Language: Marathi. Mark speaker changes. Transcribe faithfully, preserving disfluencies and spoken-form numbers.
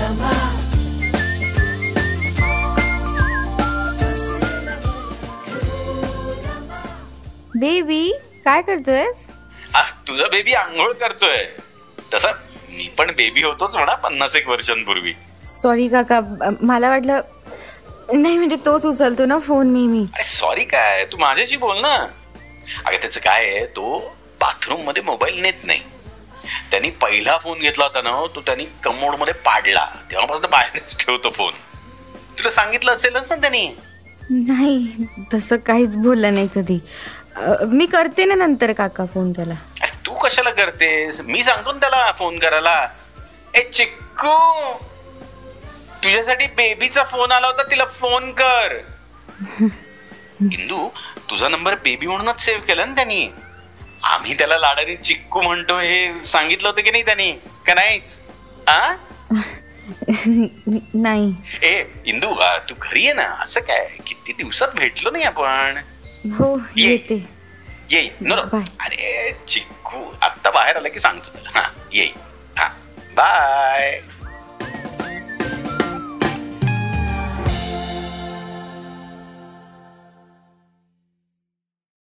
Speaker 1: बेबी काय करतोयस?
Speaker 2: तुझा बेबी आंघोळ करतोय. तसा मी पण बेबी होतोच म्हणा पन्नास एक वर्षांपूर्वी.
Speaker 1: सॉरी काका, मला वाटलं नाही, म्हणजे तोच उचलतो ना फोन नेहमी.
Speaker 2: अरे सॉरी काय, तू माझ्याशी बोल ना. अगं त्याचं काय आहे, तो बाथरूम मध्ये मोबाईल नेत नाही. त्यांनी पहिला फोन घेतला होता ना, तो त्यांनी कमोड मध्ये पाडला. तेव्हापासून बाहेरच ठेवतो फोन. तुला सांगितलं असेलच ना त्यांनी.
Speaker 1: नाही, तसं काहीच बोललं नाही कधी. मी करते ना नंतर काका फोन त्याला.
Speaker 2: अरे तू कशाला करतेस, मी सांगतो ना त्याला फोन करायला. ए चिक्कू, तुझ्यासाठी बेबीचा फोन आला होता, तिला फोन कर. इंदू, तुझा नंबर बेबी म्हणूनच सेव्ह केला ना त्यांनी. आम्ही त्याला लाडाने चिक्कू म्हणतो हे सांगितलं होतं की नाही त्यांनी, का नाहीच? आ
Speaker 1: नाही.
Speaker 2: ए इंदू, तू घरी ये ना. असं काय, किती दिवसात भेटलो नाही आपण.
Speaker 1: हो येते.
Speaker 2: ये नो अरे चिक्कू आत्ता बाहेर आला की सांगतो त्याला. हा ये. हा बाय.